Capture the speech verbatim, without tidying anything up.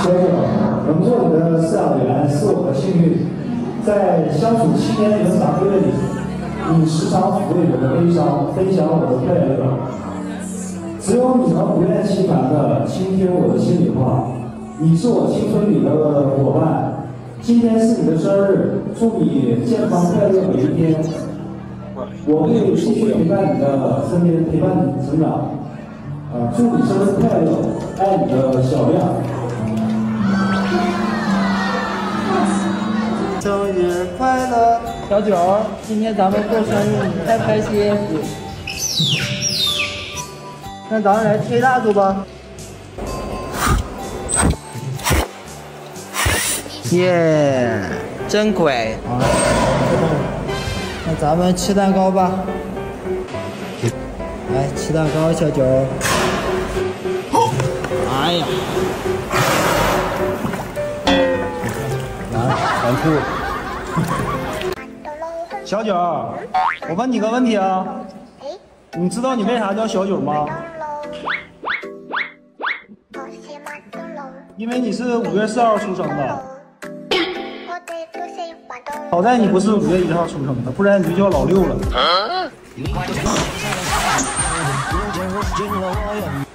小九，能做你的饲养员是我的幸运，在相处七年零三个月里，你时常抚慰我的悲伤，分享我的快乐。只有你能不厌其烦地倾听我的心里话。你是我青春里的伙伴，今天是你的生日，祝你健康快乐每一天。我会继续陪伴你的身边，陪伴你成长。呃，祝你生日快乐，爱你的小亮。 生日快乐， 小九，今天咱们过生日，你开不开心？那咱们来吹蜡烛吧。 耶，真乖啊！ 那咱们吃蛋糕吧。来吃蛋糕，小九。 哎呀， 来，全吐。 小九，我问你个问题啊，你知道你为啥叫小九吗？因为你是五月四号出生的。好在你不是五月一号出生的，不然你就叫老六了。